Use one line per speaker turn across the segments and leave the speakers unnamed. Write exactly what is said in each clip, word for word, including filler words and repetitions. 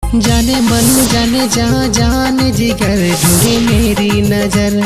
जाने मन जाने जहाँ जाने जिगर ढूंढे मेरी नजर।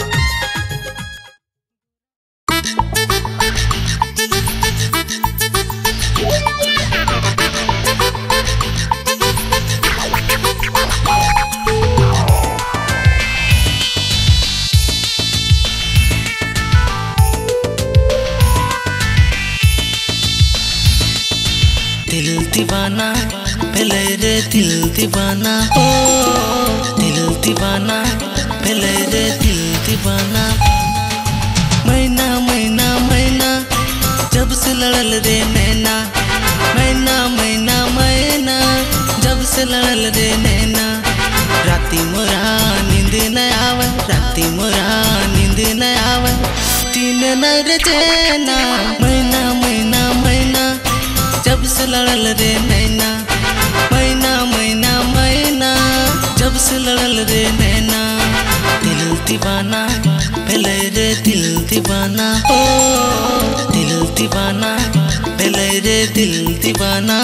दिल दीवाना पहले रे दिल दीवाना ओ दिल दीवाना पहले रे दिल दीवाना। महीना महीना महीना जब से लड़ल रे नैना, महीना महीना महीना जब से लड़ल रे नैना। राती मोरा नींद न आवे, राती मोरा नींद न आवे, तीन नर चैना। महीना महीना महीना जब से लड़ल रे नैना, महीना महीना महीना जब से लड़ल रे नैना। दिल दीवाना पहले रे दिल दीवाना ओ दिल दीवाना पहले रे दिल दीवाना।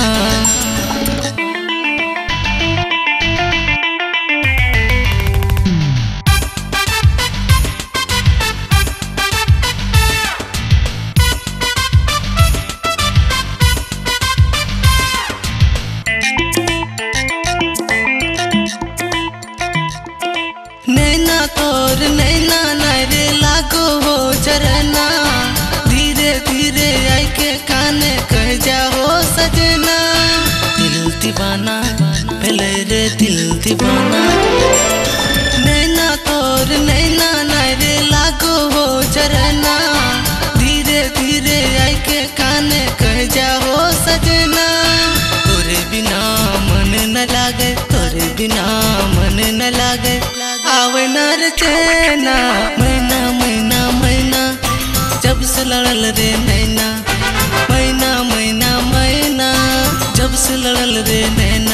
नैना तोर नैना नारे लागो हो जरना, धीरे धीरे आई के काने कह जाओ सजना। दिल दीवाना पहले रे दिल दीवाना। नैना तोर नैना नारे लागो हो जरना, धीरे धीरे आई के काने कह जाओ सजना। तोरे बिना मन न लागे, तोरे बिना मन न लागे, आवे नर चैना। महीना महीना महीना जब से लड़ल रे नैना, महीना महीना महीना जब से लड़ल रे नैना।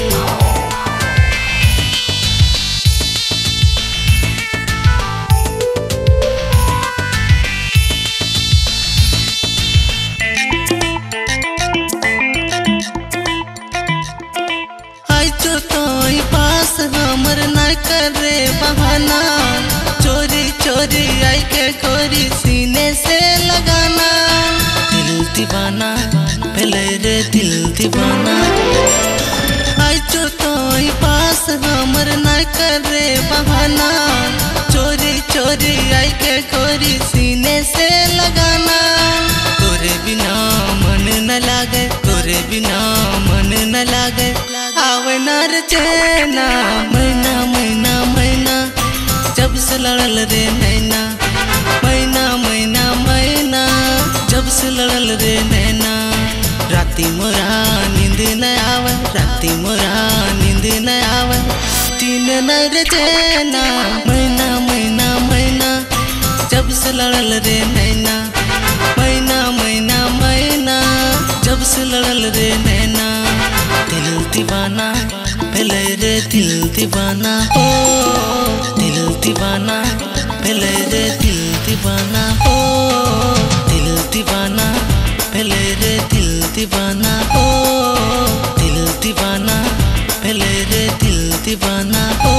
आई तो तोई पास हमर न करे बहाना, चोरी चोरी आई के खोरी सीने से लगाना। दिल दीवाना पहले रे दिल दीवाना। आई तो तोई पास हमर न करे बहाना, चोरी चोरी आई के खोरी सीने से लगाना। तोरे बिना मन न लागे, तोरे बिना मन न लागे, आवे नर चैना। महीना महीना महीना जब से लड़ल रे नैना, महीना महीना महीना जब से लड़ल रे नैना। राती मोरा नींद न आवे, राती मोरा नींद न आवे, तीन नर चैना। महीना महीना महीना जब से लड़ल रे नैना, महीना महीना महीना जब से लड़ल रे नैना। दिल दीवाना पहले रे दिल दीवाना ओ दिल दीवाना पहले रे दिल दीवाना ओ दिल दीवाना पहले रे दिल दीवाना ओ दिल दीवाना पहले रे दिल दीवाना ओ।